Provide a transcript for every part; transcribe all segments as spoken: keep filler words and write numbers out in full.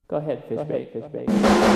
Go ahead, fish bait, fish bait.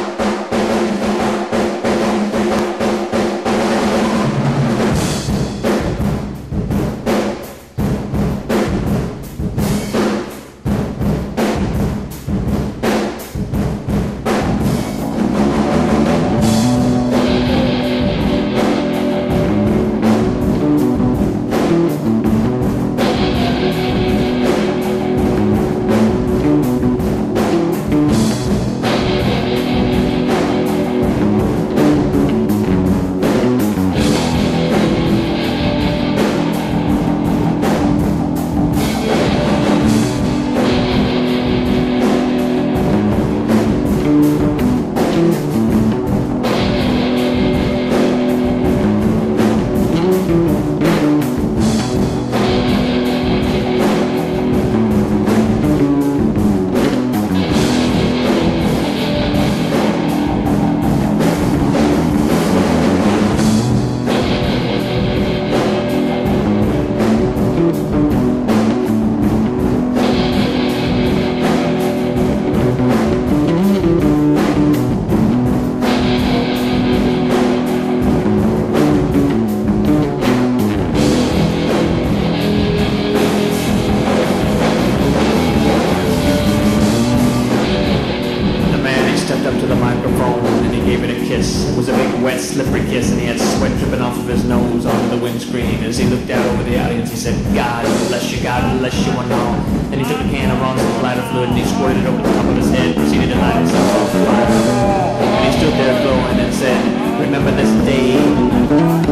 It was a big, wet, slippery kiss, and he had sweat dripping off of his nose onto the windscreen. As he looked out over the audience, he said, "God bless you, God bless you, and all." Then he took a can of Ronson lighter fluid and he squirted it over the top of his head, proceeded to light himself on fire. And he stood there glowing and said, "Remember this day."